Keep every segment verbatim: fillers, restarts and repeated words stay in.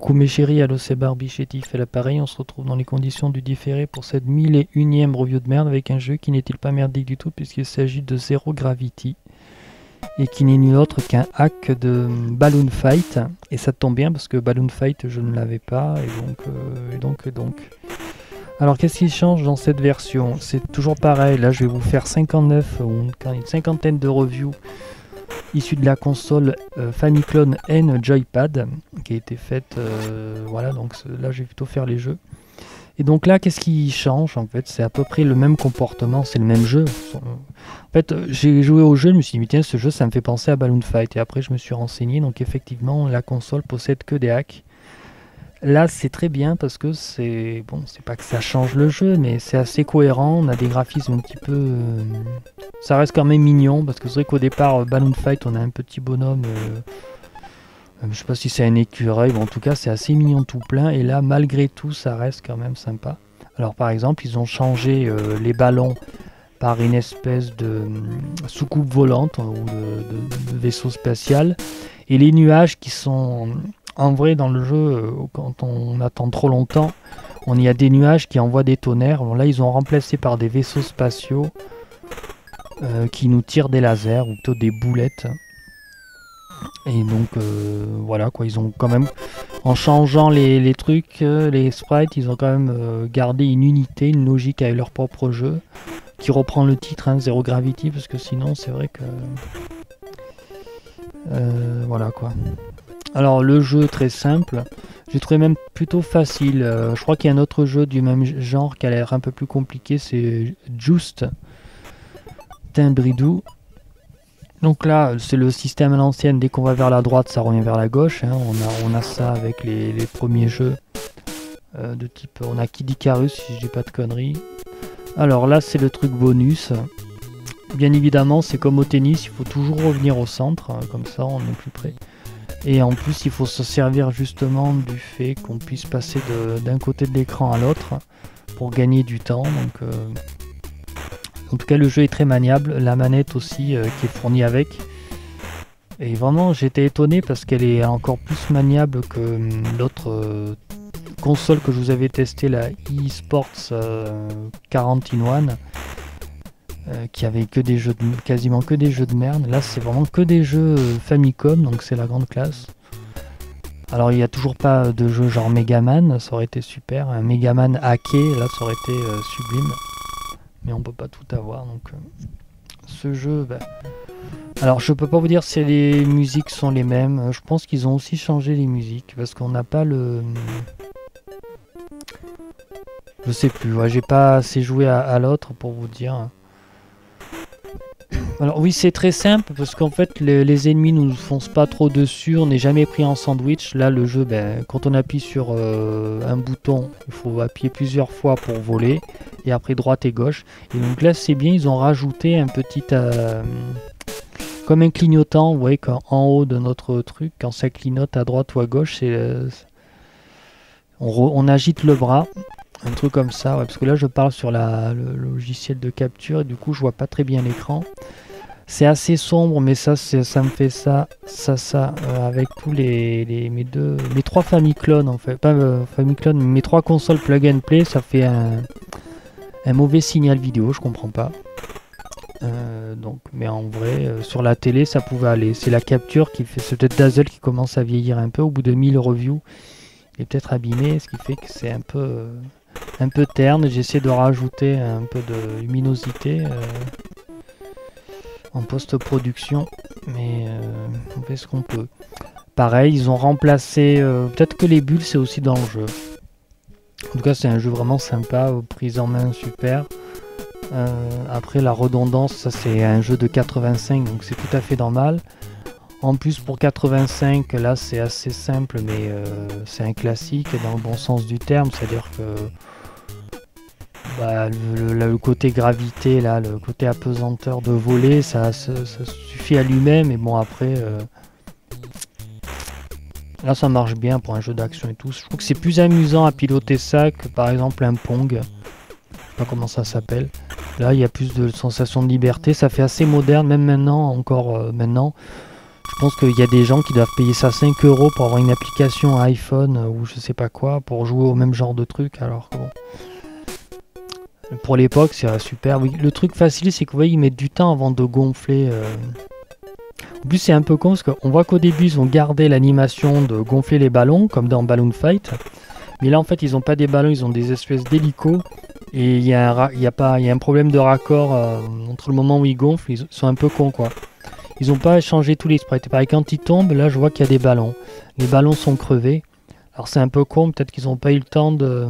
Coucou mes chéris, allo c'est Barbie chez Tiff et l'appareil, on se retrouve dans les conditions du différé pour cette mille et unième review de merde avec un jeu qui n'est-il pas merdique du tout puisqu'il s'agit de Zero Gravity et qui n'est nul autre qu'un hack de Balloon Fight, et ça tombe bien parce que Balloon Fight je ne l'avais pas et donc, euh, et donc, et donc. Alors qu'est-ce qui change dans cette version? C'est toujours pareil, là je vais vous faire cinquante-neuf ou une cinquantaine de reviews issu de la console euh, Famiclone N Joypad qui a été faite, euh, voilà, donc là je vais plutôt faire les jeux. Et donc là qu'est-ce qui change en fait? C'est à peu près le même comportement, c'est le même jeu. En fait j'ai joué au jeu, je me suis dit tiens ce jeu ça me fait penser à Balloon Fight, et après je me suis renseigné, donc effectivement la console possède que des hacks. Là c'est très bien parce que c'est bon, c'est pas que ça change le jeu, mais c'est assez cohérent, on a des graphismes un petit peu... Euh, ça reste quand même mignon, parce que c'est vrai qu'au départ, euh, Balloon Fight, on a un petit bonhomme, euh, euh, je sais pas si c'est un écureuil, bon en tout cas c'est assez mignon tout plein, et là malgré tout ça reste quand même sympa. Alors par exemple ils ont changé euh, les ballons par une espèce de euh, soucoupe volante ou de, de, de vaisseau spatial, et les nuages qui sont... En vrai, dans le jeu, euh, quand on attend trop longtemps, on y a des nuages qui envoient des tonnerres. Bon, là, ils ont remplacé par des vaisseaux spatiaux euh, qui nous tirent des lasers, ou plutôt des boulettes. Et donc, euh, voilà, quoi. Ils ont quand même, en changeant les, les trucs, euh, les sprites, ils ont quand même euh, gardé une unité, une logique avec leur propre jeu, qui reprend le titre, hein, Zero Gravity, parce que sinon, c'est vrai que... Euh, voilà, quoi. Alors le jeu très simple, j'ai trouvé même plutôt facile, euh, je crois qu'il y a un autre jeu du même genre qui a l'air un peu plus compliqué, c'est Just Timbridou. Donc là c'est le système à l'ancienne, dès qu'on va vers la droite ça revient vers la gauche, hein. on, a, on a ça avec les, les premiers jeux euh, de type, on a Kid Icarus si je dis pas de conneries. Alors là c'est le truc bonus, bien évidemment c'est comme au tennis, il faut toujours revenir au centre, hein, comme ça on est plus près. Et en plus, il faut se servir justement du fait qu'on puisse passer d'un côté de l'écran à l'autre pour gagner du temps. Donc, euh, en tout cas, le jeu est très maniable. La manette aussi euh, qui est fournie avec. Et vraiment, j'étais étonné parce qu'elle est encore plus maniable que euh, l'autre euh, console que je vous avais testé, la eSports euh, quarante in one. Euh, qui avait que des jeux de, quasiment que des jeux de merde. Là c'est vraiment que des jeux euh, Famicom, donc c'est la grande classe. Alors il n'y a toujours pas de jeu genre Megaman, ça aurait été super, un Megaman hacké, là ça aurait été euh, sublime, mais on peut pas tout avoir, donc euh, ce jeu, bah... alors je peux pas vous dire si les musiques sont les mêmes, je pense qu'ils ont aussi changé les musiques, parce qu'on n'a pas le... Je sais plus, ouais, j'ai pas assez joué à, à l'autre pour vous dire. Alors oui, c'est très simple parce qu'en fait les, les ennemis nous foncent pas trop dessus, on n'est jamais pris en sandwich. Là le jeu, ben, quand on appuie sur euh, un bouton, il faut appuyer plusieurs fois pour voler, et après droite et gauche. Et donc là c'est bien, ils ont rajouté un petit... Euh, comme un clignotant, vous voyez qu'en haut de notre truc, quand ça clignote à droite ou à gauche, c'est euh, on, on agite le bras. Un truc comme ça, ouais, parce que là je parle sur la, le logiciel de capture et du coup je vois pas très bien l'écran. C'est assez sombre, mais ça, ça me fait ça, ça, ça, euh, avec tous les, les mes deux, mes trois Famiclone en fait, pas euh, Famiclone, mais mes trois consoles plug and play, ça fait un, un mauvais signal vidéo, je comprends pas. Euh, donc, mais en vrai, euh, sur la télé, ça pouvait aller. C'est la capture qui fait, c'est peut-être Dazzle qui commence à vieillir un peu. Au bout de mille reviews, il est peut-être abîmé, ce qui fait que c'est un peu, euh, un peu terne. J'essaie de rajouter un peu de luminosité. Euh, en post-production, mais euh, on fait ce qu'on peut. Pareil, ils ont remplacé, euh, peut-être que les bulles c'est aussi dans le jeu. En tout cas c'est un jeu vraiment sympa, prise en main super. Euh, après la redondance, ça c'est un jeu de quatre-vingt-cinq, donc c'est tout à fait normal. En plus pour quatre-vingt-cinq, là c'est assez simple, mais euh, c'est un classique dans le bon sens du terme, c'est-à-dire que bah, le, le, le côté gravité, là, le côté apesanteur de voler, ça, ça, ça suffit à lui-même. Et bon, après, euh, là, ça marche bien pour un jeu d'action et tout. Je trouve que c'est plus amusant à piloter ça que par exemple un Pong. Je sais pas comment ça s'appelle. Là, il y a plus de sensation de liberté. Ça fait assez moderne, même maintenant, encore euh, maintenant. Je pense qu'il y a des gens qui doivent payer ça cinq euros pour avoir une application iPhone euh, ou je sais pas quoi, pour jouer au même genre de truc, alors que bon. Pour l'époque, c'est euh, super. Oui, le truc facile, c'est que vous voyez, ils mettent du temps avant de gonfler. Euh... En plus, c'est un peu con parce qu'on voit qu'au début, ils ont gardé l'animation de gonfler les ballons, comme dans Balloon Fight. Mais là, en fait, ils ont pas des ballons, ils ont des espèces d'hélicos. Et il y, y, a pas... y a un problème de raccord euh, entre le moment où ils gonflent. Ils sont un peu cons, quoi. Ils n'ont pas changé tous les sprites. Pareil, quand ils tombent, là, je vois qu'il y a des ballons. Les ballons sont crevés. Alors, c'est un peu con. Peut-être qu'ils n'ont pas eu le temps de...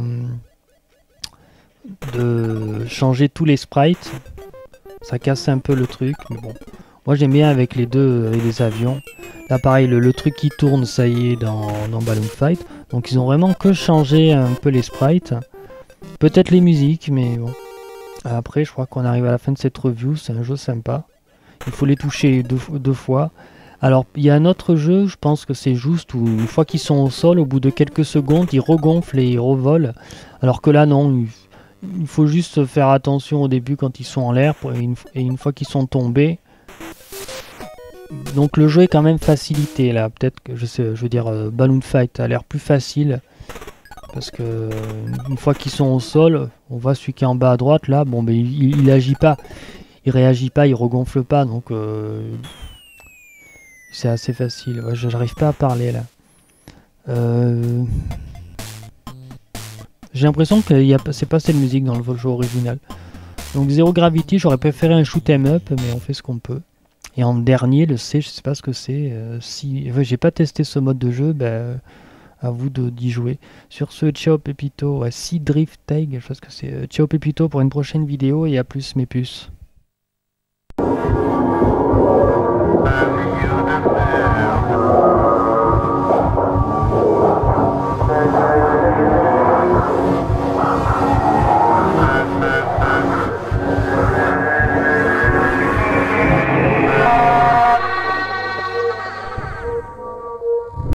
de changer tous les sprites. Ça casse un peu le truc, mais bon. Moi j'aime bien avec les deux et les avions. Là pareil, le, le truc qui tourne, ça y est, dans, dans Balloon Fight. Donc ils ont vraiment que changé un peu les sprites. Peut-être les musiques, mais bon. Après, je crois qu'on arrive à la fin de cette review. C'est un jeu sympa. Il faut les toucher deux, deux fois. Alors, il y a un autre jeu, je pense que c'est juste, où une fois qu'ils sont au sol, au bout de quelques secondes, ils regonflent et ils revolent. Alors que là, non, ils... il faut juste faire attention au début quand ils sont en l'air et une, et une fois qu'ils sont tombés. Donc le jeu est quand même facilité là. Peut-être que je sais, je veux dire euh, Balloon Fight a l'air plus facile parce que euh, une fois qu'ils sont au sol, on voit celui qui est en bas à droite là. Bon, mais il, il, il agit pas, il réagit pas, il regonfle pas, donc euh, c'est assez facile. Ouais, j'arrive pas à parler là. Euh... J'ai l'impression que c'est pas cette musique dans le jeu original. Donc Zero Gravity, j'aurais préféré un shoot 'em up, mais on fait ce qu'on peut. Et en dernier, le C, je sais pas ce que c'est. Euh, si ouais, j'ai pas testé ce mode de jeu, bah, à vous d'y jouer. Sur ce, ciao Pepito, ouais, Sea Drift Tag, je sais pas ce que c'est. Ciao Pepito pour une prochaine vidéo et à plus mes puces.